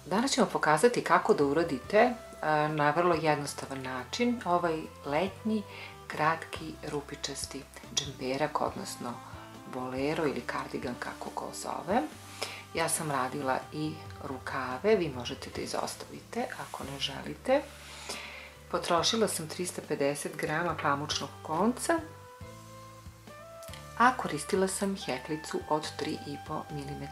Danas ćemo pokazati kako da uradite na vrlo jednostavan način ovaj letnji, kratki, rupičasti džemperak, odnosno bolero ili kardigan, kako ko zove. Ja sam radila i rukave, vi možete da izostavite ako ne želite. Potrošila sam 350 g pamučnog konca, a koristila sam heklicu od 3,5 mm.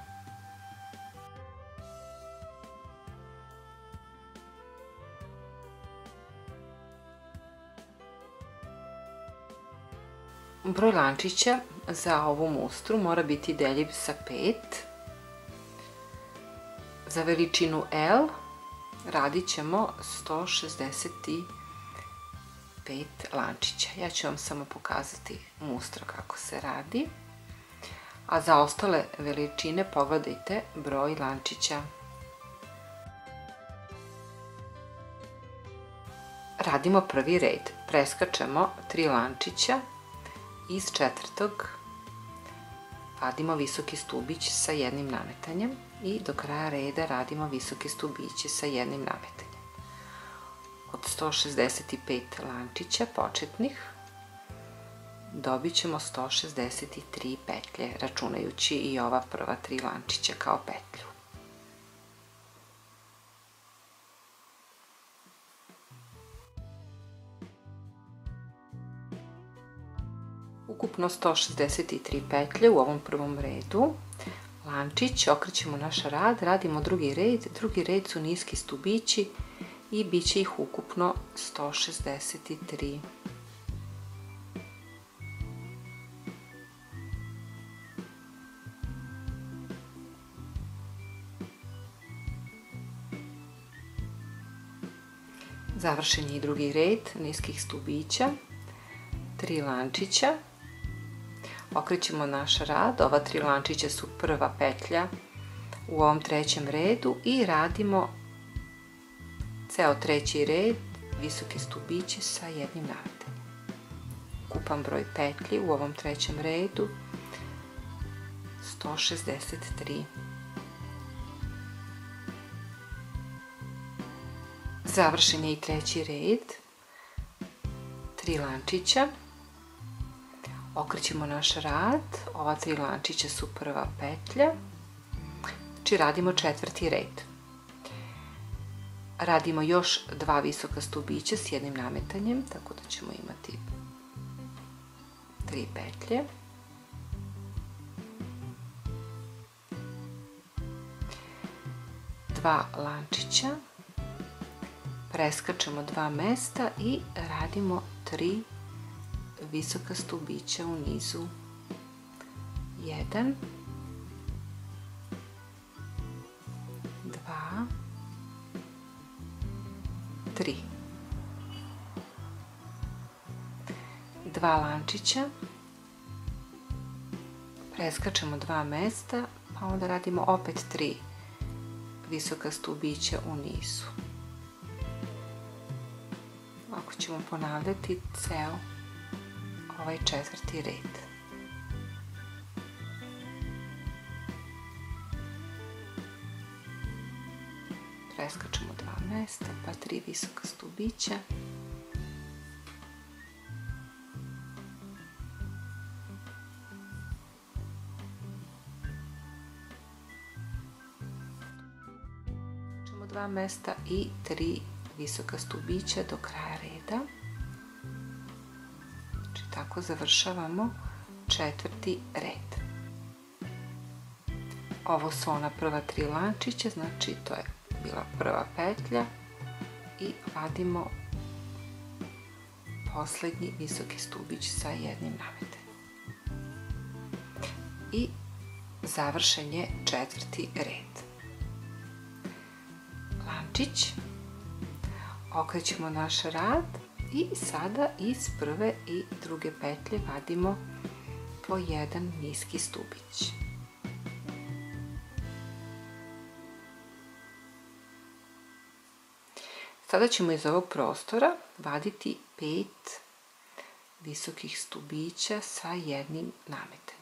Broj lančića za ovu mustru mora biti deljiv sa 5. Za veličinu L radit ćemo 165 lančića. Ja ću vam samo pokazati mustru kako se radi. A za ostale veličine pogledajte broj lančića. Radimo prvi red. Preskačemo 3 lančića. Iz četvrtog vadimo visoki stubić sa jednim nametanjem i do kraja reda radimo visoke stubiće sa jednim nametanjem. Od 165 lančića početnih dobit ćemo 163 petlje, računajući i ova prva 3 lančića kao petlju. Ukupno 163 petlje u ovom prvom redu. Lančić, okrećemo naš rad, radimo drugi red su niski stubići i bit će ih ukupno 163. Završen je i drugi red niskih stubića, 3 lančića. Okrećemo naš rad, ova 3 lančića su prva petlja u ovom trećem redu i radimo ceo treći red visoke stubiće sa jednim nametanjem. Ukupan broj petlji u ovom trećem redu 163. Završen je i treći red, 3 lančića. Okrećemo naš rad, ova 3 lančića su prva petlja, znači radimo četvrti red. Radimo još 2 visoka stubića s jednim nametanjem, tako da ćemo imati 3 petlje. Dva lančića, preskačemo 2 mesta i radimo 3 visoka stubića u nizu. 1, 2, 3. 2 lančića, preskačemo 2 mesta, pa onda radimo opet 3 visoka stubića u nizu. Ovako ćemo ponavljati ceo ovaj četvrti red. Preskačemo 2 mesta, pa 3 visoka stubića. Preskačemo 2 mesta i 3 visoka stubića do kraja reda. Tako završavamo četvrti red. Ovo su ona prva 3 lančića, znači to je bila prva petlja i vadimo poslednji visoki stubić sa jednim nametanjem. I završen je četvrti red. Lančić, okrećemo naš rad i sada iz prve i druge petlje vadimo po jedan niski stubić. Sada ćemo iz ovog prostora vaditi 5 visokih stubića sa jednim nametanjem.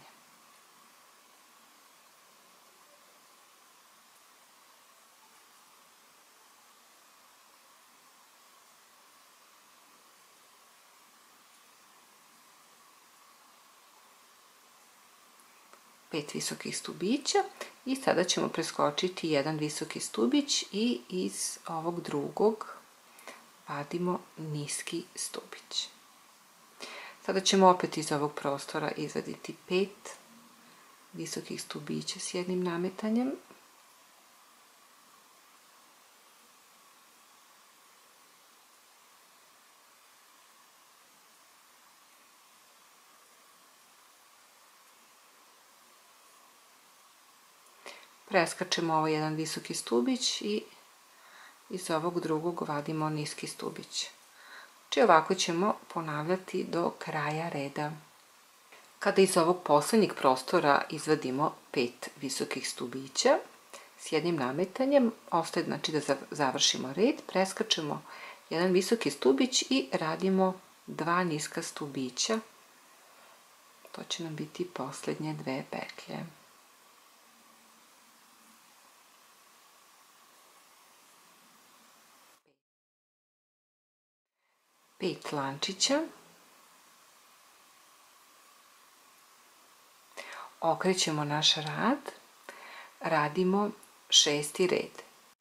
5 visokih stubića i sada ćemo preskočiti jedan visoki stubić i iz ovog drugog vadimo niski stubić. Sada ćemo opet iz ovog prostora izvaditi 5 visokih stubića s jednim nametanjem. Preskačemo ovaj jedan visoki stubić i iz ovog drugog vadimo niski stubić. Znači ovako ćemo ponavljati do kraja reda. Kada iz ovog posljednjeg prostora izvadimo 5 visokih stubića s jednim nametanjem, ostaje znači da završimo red, preskačemo jedan visoki stubić i radimo 2 niska stubića. To će nam biti posljednje 2 petlje. 5 lančića, okrećemo naš rad, radimo 6. red.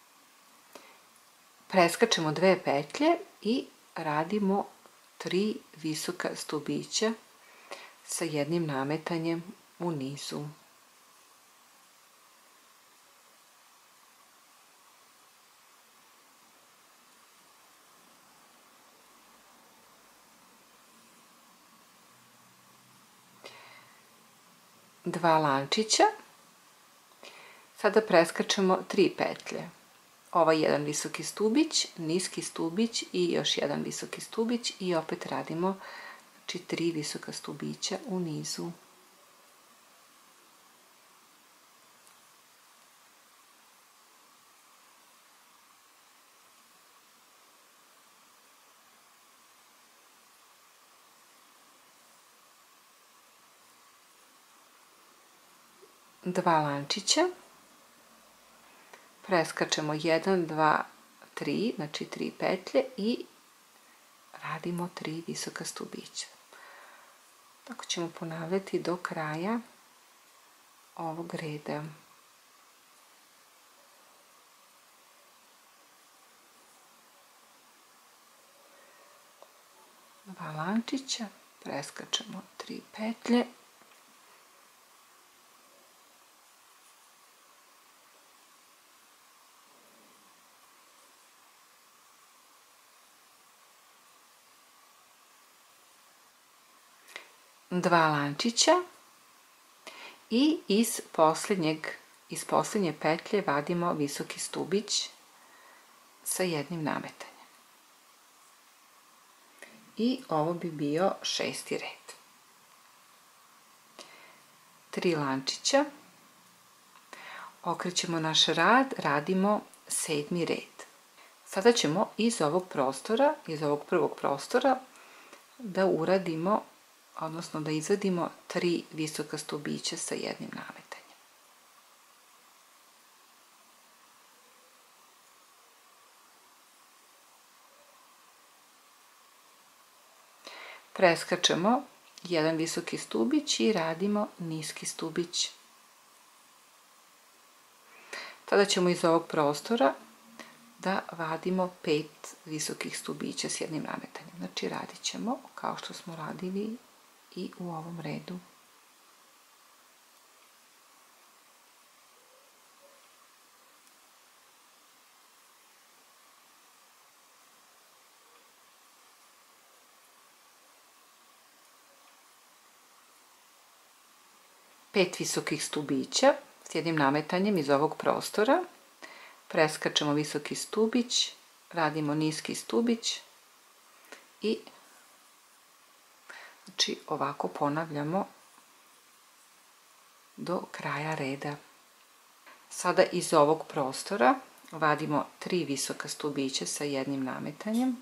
Preskačemo 2 petlje i radimo 3 visoka stubića sa jednim nametanjem u nizu. Dva lančića, sada preskačemo 3 petlje, ovaj jedan visoki stubić, niski stubić i još jedan visoki stubić i opet radimo znači 3 visoka stubića u nizu. Dva lančića, preskačemo 1, 2, 3, znači 3 petlje i radimo 3 visoka stubića. Tako ćemo ponavljati do kraja ovog reda. Dva lančića, preskačemo 3 petlje. Dva lančića i iz posljednje petlje vadimo visoki stubić sa jednim nametanjem. I ovo bi bio 6. red. 3 lančića, okrećemo naš rad, radimo 7. red. Sada ćemo iz ovog prostora, iz ovog prvog prostora da uradimo, odnosno da izvadimo 3 visoka stubića sa jednim nametanjem. Preskačemo jedan visoki stubić i radimo niski stubić. Tada ćemo iz ovog prostora da vadimo 5 visokih stubića s jednim nametanjem. Znači radit ćemo kao što smo radili i u ovom redu. Pet visokih stubića s jednim nametanjem iz ovog prostora. Preskačemo visoki stubić, radimo niski stubić i znači ovako ponavljamo do kraja reda. Sada iz ovog prostora vadimo 3 visoka stubića sa jednim nametanjem.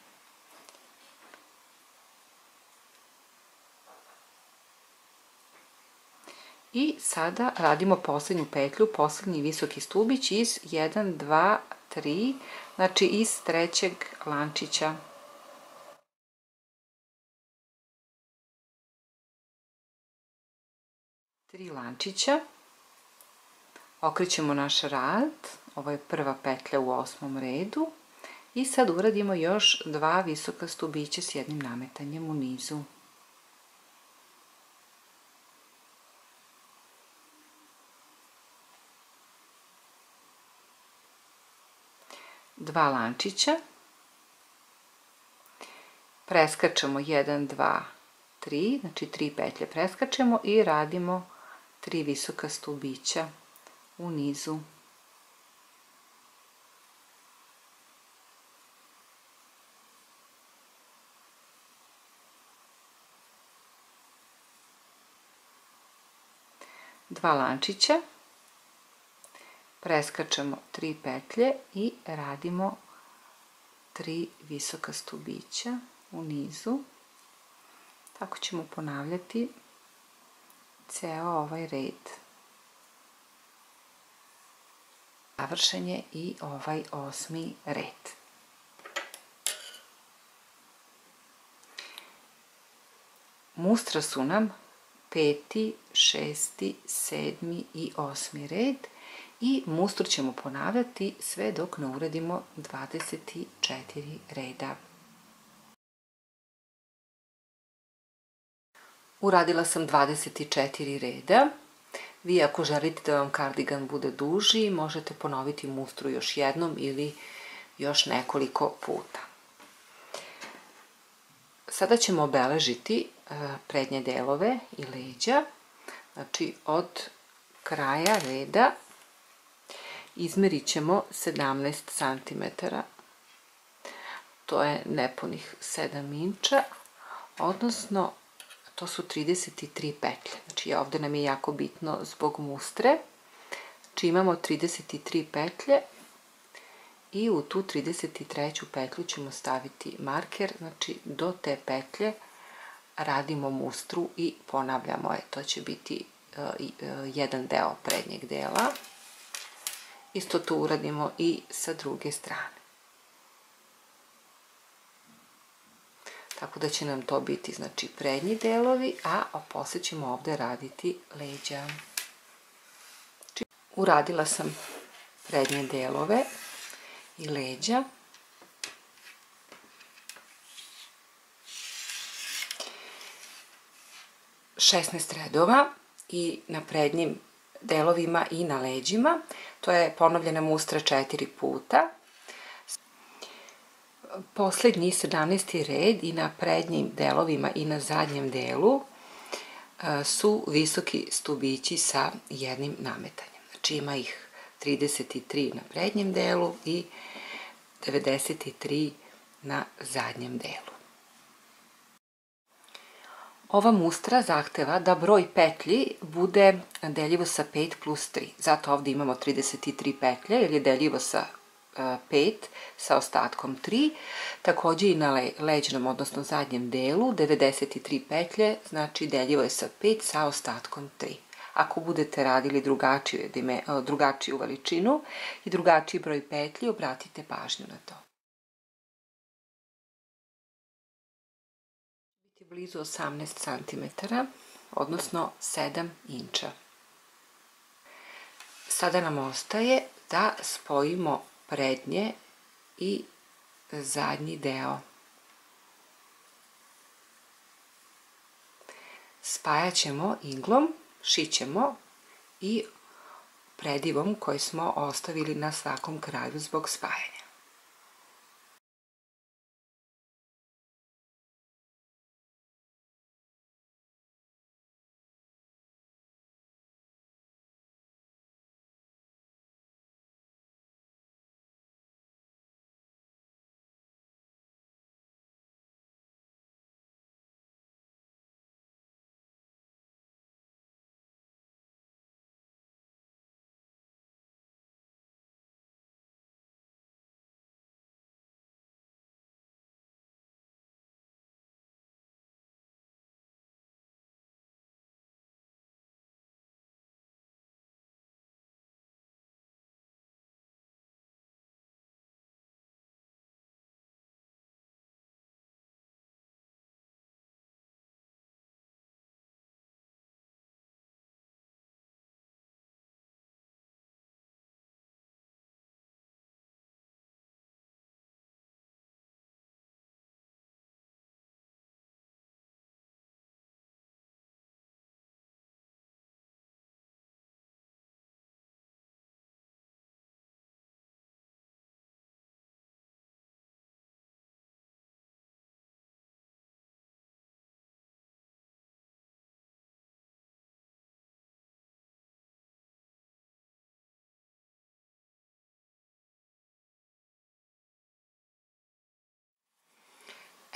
I sada radimo posljednju petlju, posljednji visoki stubić iz 1, 2, 3, znači iz trećeg lančića. 3 lančića, okrećemo naš rad, ovo je prva petlja u 8. redu i sad uradimo još 2 visoka stubića s jednim nametanjem u nizu. Dva lančića, preskačemo 1, 2, 3, znači 3 petlje preskačemo i radimo 3 visoka stubića u nizu. Dva lančića, preskačemo 3 petlje i radimo 3 visoka stubića u nizu. Tako ćemo ponavljati ceo ovaj red. Završen je i ovaj 8. red. Mustra su nam 5., 6., 7. i 8. red i mustru ćemo ponavljati sve dok ne uradimo 24 reda. Uradila sam 24 reda. Vi ako želite da vam kardigan bude duži, možete ponoviti mustru još jednom ili još nekoliko puta. Sada ćemo obeležiti prednje delove i leđa. Znači od kraja reda izmerit ćemo 17 cm. To je nepunih 7 inča, odnosno to su 33 petlje. Znači ovde nam je jako bitno zbog mustre. Znači imamo 33 petlje i u tu 33. petlju ćemo staviti marker. Znači do te petlje radimo mustru i ponavljamo je. To će biti jedan deo prednjeg dela. Isto to uradimo i sa druge strane. Tako da će nam to biti, znači, prednji delovi, a posle ćemo ovde raditi leđa. Uradila sam prednje delove i leđa. Šesnaest redova i na prednjim delovima i na leđima. To je ponovljena mustra 4 puta. Poslednji 17. red i na prednjim delovima i na zadnjem delu su visoki stubići sa jednim nametanjem. Znači ima ih 33 na prednjem delu i 93 na zadnjem delu. Ova mustra zahteva da broj petlji bude deljivo sa 5 plus 3. Zato ovde imamo 33 petlje, jer je deljivo sa 5 sa ostatkom 3. Takođe i na leđnom, odnosno zadnjem delu, 93 petlje, znači deljivo je sa 5 sa ostatkom 3. Ako budete radili drugačiju veličinu i drugačiji broj petlji, obratite pažnju na to. Blizu 18 cm, odnosno 7 inča. Sada nam ostaje da spojimo prednje i zadnji deo. Spajat ćemo iglom, šićemo i predivom koji smo ostavili na svakom kraju zbog spajanja.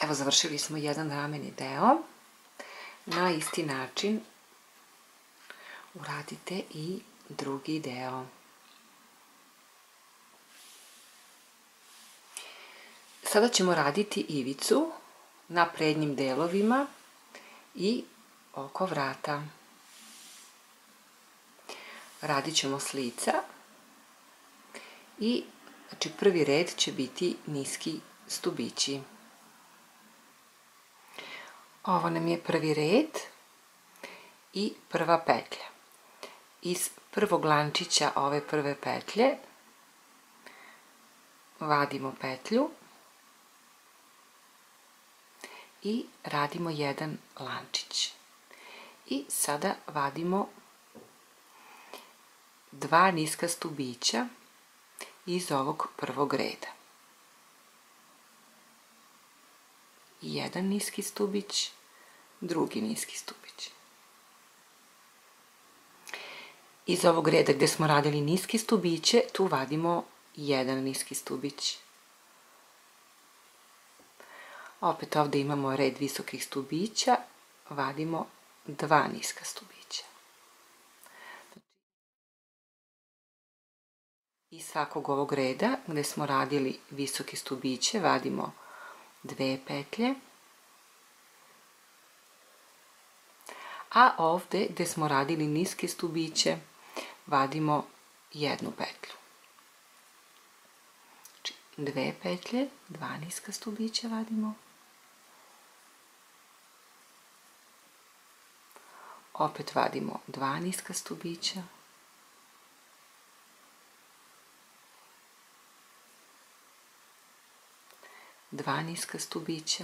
Evo, završili smo jedan rameni deo. Na isti način uradite i drugi deo. Sada ćemo raditi ivicu na prednjim delovima i oko vrata. Radit ćemo s lica i znači prvi red će biti niski stubići. Ovo nam je prvi red i prva petlja. Iz prvog lančića ove prve petlje vadimo petlju i radimo jedan lančić. I sada vadimo 2 niska stubića iz ovog prvog reda. Jedan niski stubić, drugi niski stubić. Iz ovog reda gdje smo radili niske stubiće, tu vadimo jedan niski stubić. Opet ovdje imamo red visokih stubića, vadimo 2 niska stubića. Iz svakog ovog reda gdje smo radili visoke stubiće, vadimo 2 petlje, a ovdje gdje smo radili niske stubiće, vadimo 1 petlju. Znači 2 petlje, 2 niska stubića vadimo. Opet vadimo 2 niska stubića. Dva niska stubića.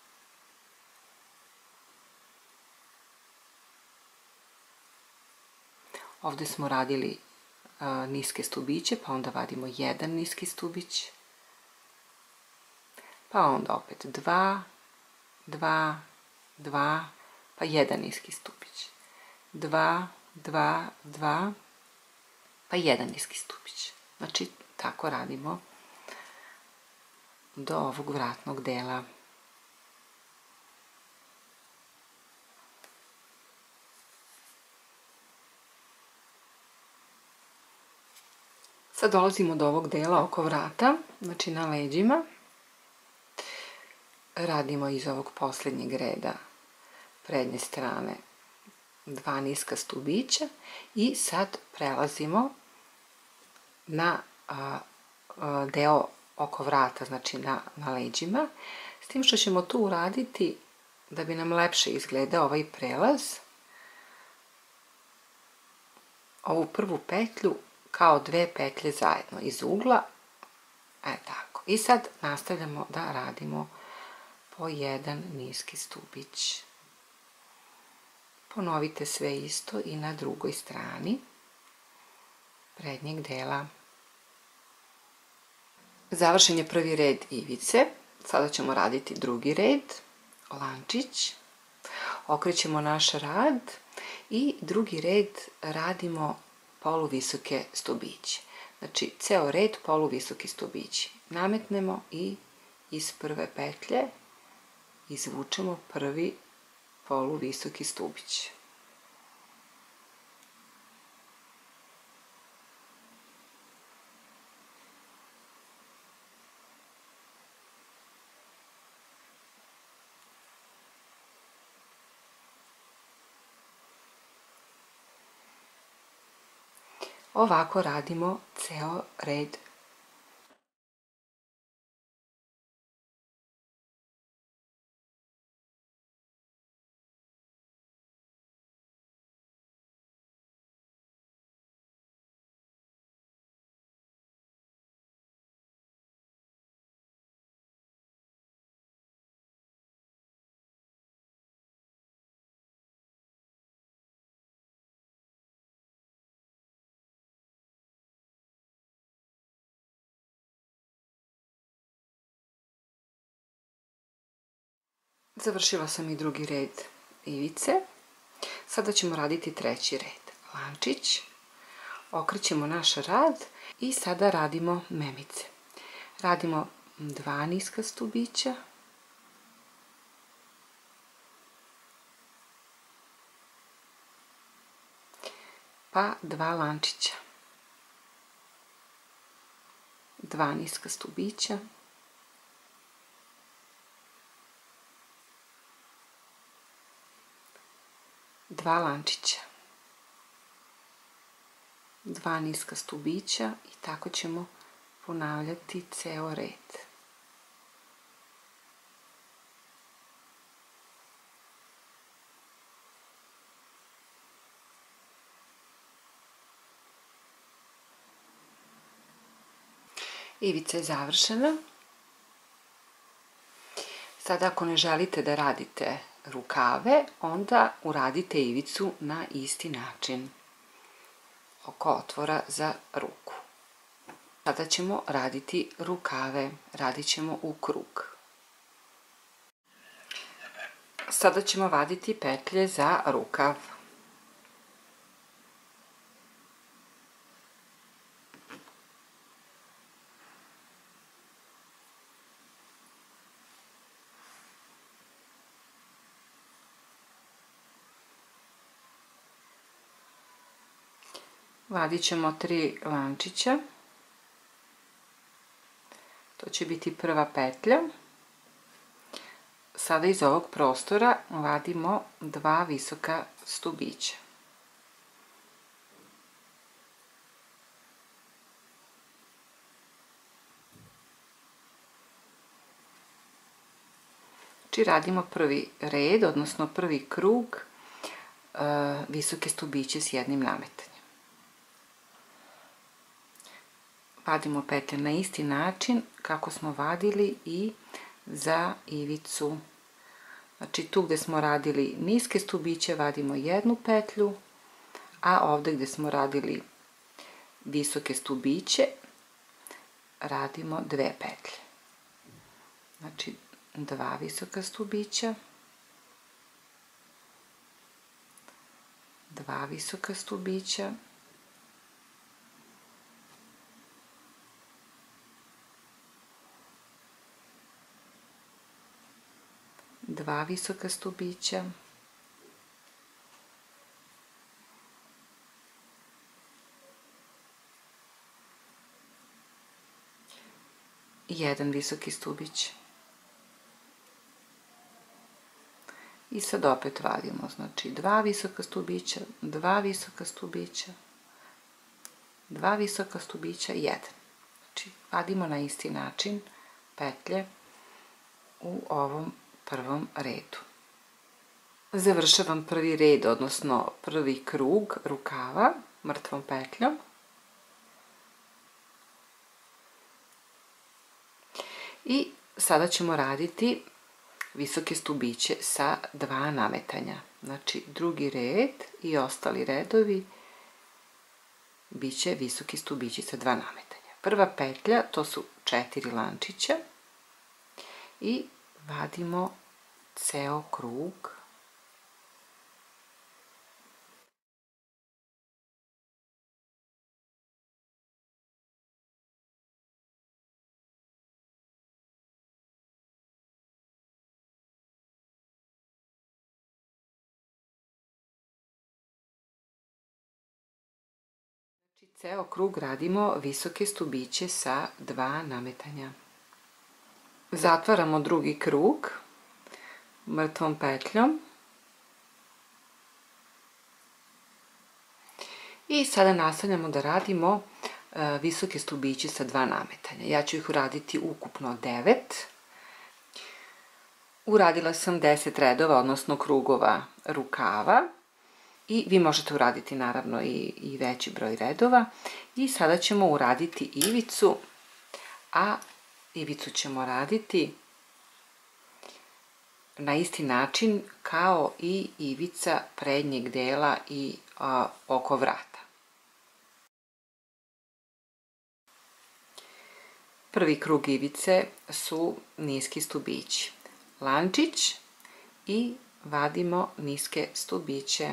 Ovdje smo radili niske stubiće, pa onda vadimo 1 niski stubić. Pa onda opet 2, 2, 2, pa 1 niski stubić. 2, 2, 2, pa 1 niski stubić. Znači, tako radimo do ovog vratnog dela. Sad dolazimo do ovog dela oko vrata, znači na leđima. Radimo iz ovog posljednjeg reda prednje strane 2 niska stubića i sad prelazimo na deo oko vrata, znači na leđima, s tim što ćemo tu uraditi, da bi nam lepše izgledao ovaj prelaz, ovu prvu petlju kao 2 petlje zajedno iz ugla, tako. I sad nastavljamo da radimo po 1 niski stubić. Ponovite sve isto i na drugoj strani prednjeg dela. Završen je prvi red ivice, sada ćemo raditi drugi red, lančić, okrećemo naš rad i drugi red radimo poluvisoke stubiće. Znači, ceo red poluvisoki stubići. Nametnemo i iz prve petlje izvučemo prvi poluvisoki stubić. Ovako radimo ceo red. Završila sam i drugi red ivice. Sada ćemo raditi treći red. Lančić, okrećemo naš rad i sada radimo memice. Radimo 2 niska stubića, pa 2 lančića, 2 niska stubića, 2 lančića, 2 niska stubića i tako ćemo ponavljati ceo red. Ivica je završena. Sada ako ne želite da radite rukave, onda uradite ivicu na isti način oko otvora za ruku. Sada ćemo raditi rukave, radit ćemo u krug. Sada ćemo vaditi petlje za rukav. Vadit ćemo 3 lančića. To će biti prva petlja. Sada iz ovog prostora vadimo 2 visoka stubića. Znači radimo prvi red, odnosno prvi krug visoke stubiće s jednim nametanjem. Vadimo petlje na isti način kako smo vadili i za ivicu. Znači tu gdje smo radili niske stubiće vadimo jednu petlju, a ovdje gdje smo radili visoke stubiće radimo 2 petlje. Znači 2 visoka stubića, 2 visoka stubića, 2 visoka stubića, 1 visoki stubić. I sad opet vadimo, znači 2 visoka stubića, 2 visoka stubića, 2 visoka stubića, 1. Znači vadimo na isti način petlje u ovom prvom redu. Završavam prvi red, odnosno prvi krug rukava mrtvom petljom. I sada ćemo raditi visoke stubiće sa 2 nametanja. Znači drugi red i ostali redovi bit će visoki stubići sa 2 nametanja. Prva petlja, to su 4 lančića i vadimo ceo krug. Znači ceo krug radimo visoke stubiće sa 2 nametanja. Zatvaramo drugi krug mrtvom petljom i sada nastavljamo da radimo visoke stubiće sa 2 nametanja. Ja ću ih uraditi ukupno 9. Uradila sam 10 redova, odnosno krugova rukava i vi možete uraditi naravno i veći broj redova. I sada ćemo uraditi ivicu, a ivicu ćemo raditi na isti način kao i ivica prednjeg dela i oko vrata. Prvi krug ivice su niski stubići. Lančić i vadimo niske stubiće.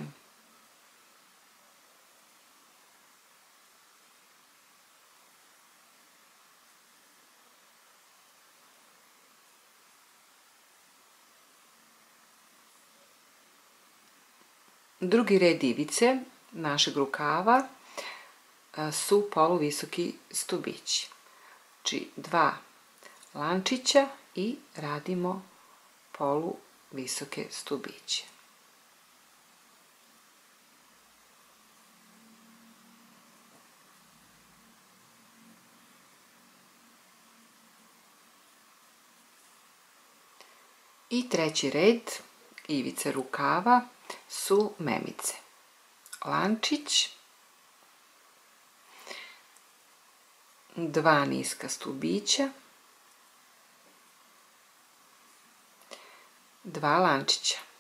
Drugi red ivice našeg rukava su poluvisoki stubići. Znači 2 lančića i radimo poluvisoke stubiće. I treći red ivice rukava su memice. Lančić, 2 niska stubića, 2 lančića.